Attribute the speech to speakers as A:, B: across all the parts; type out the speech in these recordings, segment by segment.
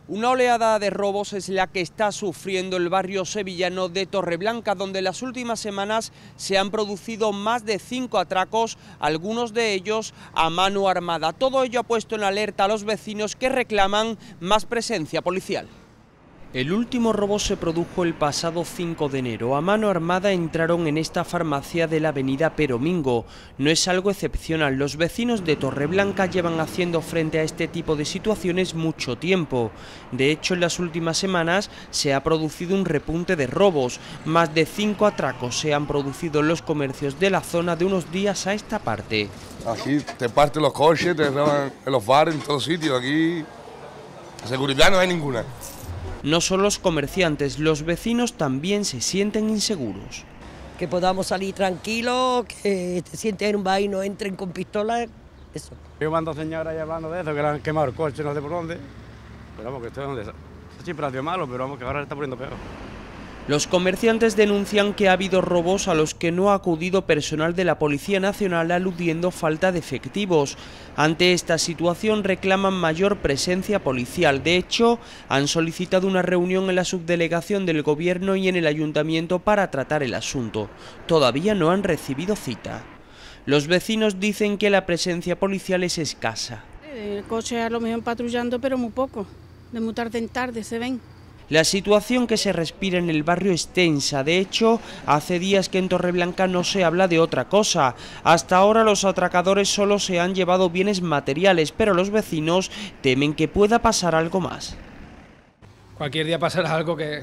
A: Una oleada de robos es la que está sufriendo el barrio sevillano de Torreblanca, donde en las últimas semanas se han producido más de 5 atracos, algunos de ellos a mano armada. Todo ello ha puesto en alerta a los vecinos que reclaman más presencia policial. El último robo se produjo el pasado 5 de enero. A mano armada entraron en esta farmacia de la avenida Peromingo. No es algo excepcional. Los vecinos de Torreblanca llevan haciendo frente a este tipo de situaciones mucho tiempo. De hecho, en las últimas semanas se ha producido un repunte de robos. Más de 5 atracos se han producido en los comercios de la zona de unos días a esta parte.
B: Aquí te parten los coches, te roban en los bares, en todos sitios. Aquí seguridad no hay ninguna.
A: No solo los comerciantes, los vecinos también se sienten inseguros.
C: Que podamos salir tranquilos, que te sientes en un bar y no entren con pistolas, eso.
D: Yo mando a señoras ya hablando de eso, que le han quemado el coche, no sé por dónde. Pero vamos, que esto es donde siempre ha sido malo, pero vamos, que ahora se está poniendo peor.
A: Los comerciantes denuncian que ha habido robos a los que no ha acudido personal de la Policía Nacional, aludiendo falta de efectivos. Ante esta situación reclaman mayor presencia policial. De hecho, han solicitado una reunión en la subdelegación del Gobierno y en el Ayuntamiento para tratar el asunto. Todavía no han recibido cita. Los vecinos dicen que la presencia policial es escasa.
E: El coche a lo mejor patrullando, pero muy poco. De muy tarde en tarde se ven.
A: La situación que se respira en el barrio es tensa. De hecho, hace días que en Torreblanca no se habla de otra cosa. Hasta ahora los atracadores solo se han llevado bienes materiales, pero los vecinos temen que pueda pasar algo más.
F: Cualquier día pasará algo que...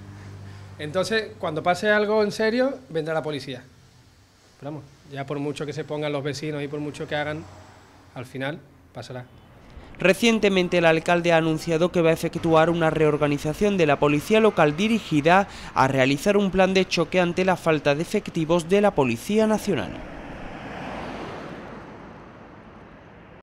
F: Entonces, cuando pase algo en serio, vendrá la policía. Pero vamos, ya por mucho que se pongan los vecinos y por mucho que hagan, al final pasará.
A: Recientemente el alcalde ha anunciado que va a efectuar una reorganización de la policía local dirigida a realizar un plan de choque ante la falta de efectivos de la Policía Nacional.